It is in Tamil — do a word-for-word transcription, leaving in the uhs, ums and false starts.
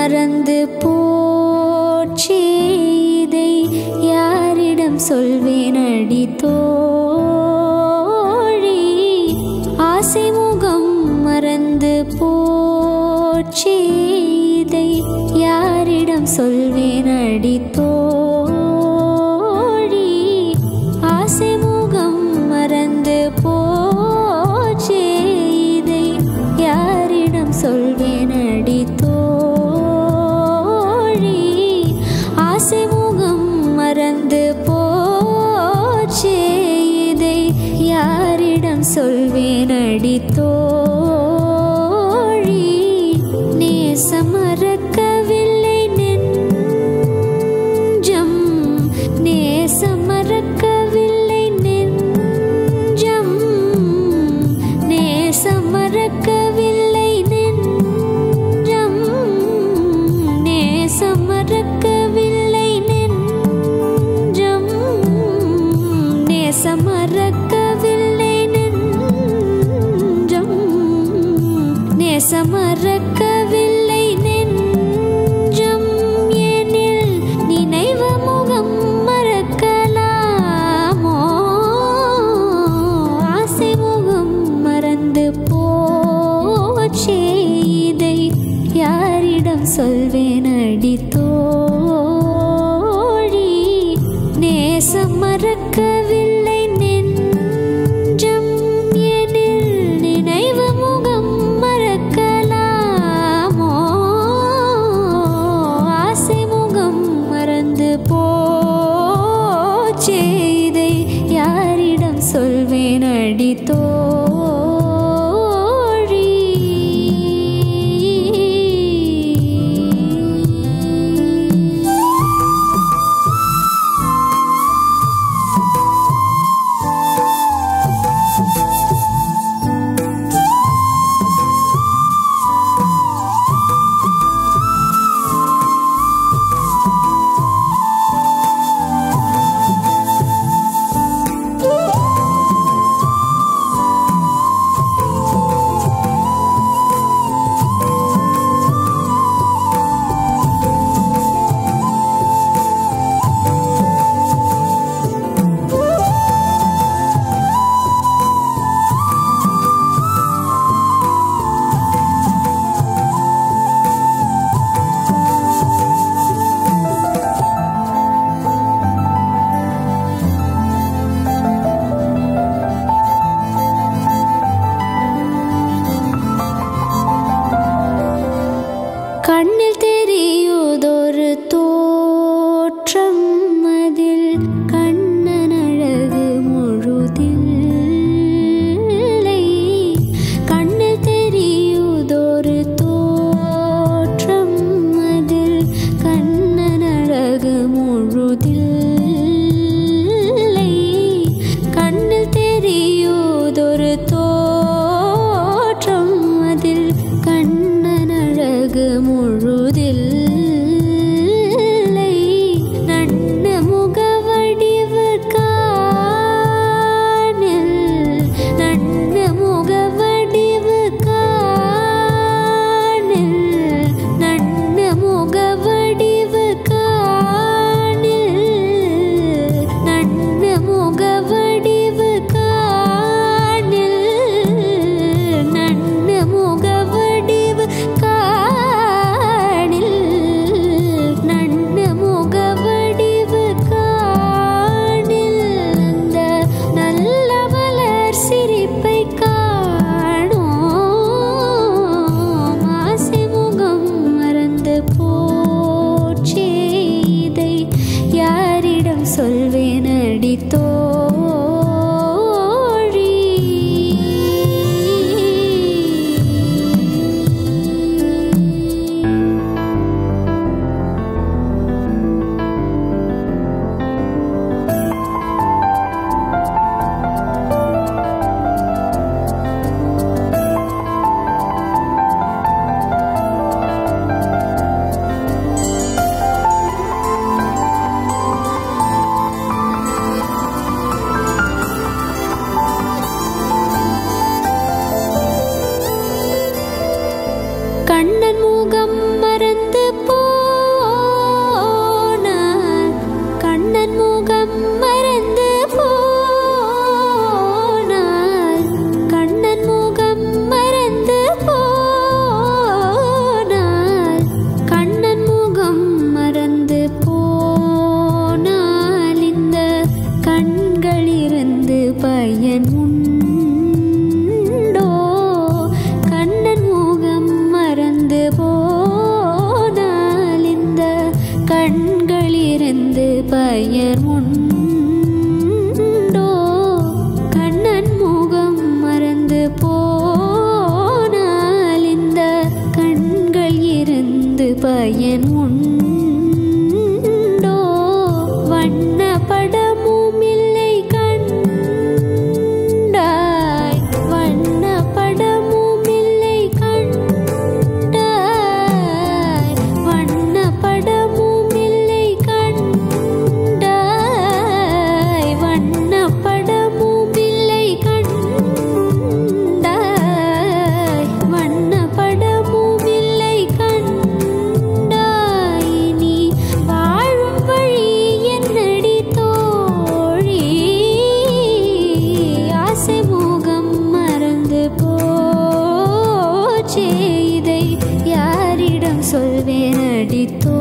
மறந்து போச்சே இதை யாரிடம் சொல்வேன் அடி தோழி. ஆசை முகம் மறந்து போச்சே இதை யாரிடம் சொல்வேன் அடி தோழி. ஆசை முகம் மறந்து போச்சே இதை யாரிடம் சொல்வேன் அடி தோழி. ஆசை முகம் மறந்து போச்சே இதை யாரிடம் சொல்வேன் அடி தோழி. நேசம் மறக்கவில்லை நெஞ்சம், நேசம் மறக்கவில்லை நெஞ்சம், நேசம் மறக்கவில்லை நெஞ்சம், நேசம் மறக்கவில்லை நெஞ்சம், நேசம் மறக்கவில்லை நெஞ்சம், நேசம் மறக்கவில்லை நெஞ்சம். எனில் நினைவு முகம் மறக்கலாமோ? ஆசை முகம் மறந்து போச்சே இதை யாரிடம் சொல்வேன் அடி தோழி. நேசம் மறக்கவில்லை நெஞ்சம், எனில் நினைவு முகம் மறக்கலாமோ? ஆசை முகம் மறந்து போச்சே இதை யாரிடம் சொல்வேன் அடி தோழி. கண்ணில் தெரியுதொரு தோற்றம் அதில் கண்ணன் அழகு முழுதில்லை. கண்ணில் தெரியுதொரு தோற்றம் அதில் கண்ணன் அழகு முழுதில்லை. கண்ணில் தெரியுதொரு தோற்றம் அதில் கண்ணன் அழகு முழுதில்லை. நன்ன முகவடிவு காணில், நன்ன முகவடிவு காணில், நன்ன முகவடிவு காணில், நன்ன முகவடிவு காணில், நன்ன முகவடிவு காணில், நன்ன முகவடிவு காணில். அந்த நல்ல மலர் சிரிப்பை காணோம். ஆசை முகம் மறந்து போச்சே இதை யாரிடம் சொல்வேன் அடி தோழி. கண்ணன் முகம் மறந்து பயன் உண்டோ? வண்ண படமும் இல்லை கண்டாய், வண்ண படமும் இல்லை கண்டாய், வண்ண படமும் இல்லை கண்டாய், வண்ண படமும் இல்லை கண்டாய், வண்ண படமும் இல்லை கண்டாய். நீ வாழும் வழி என்னடி தோழி? ஆசை மோகம் மறந்து போச்சே, இதை யாரிடம் சொல்வேன் அடி தோழி?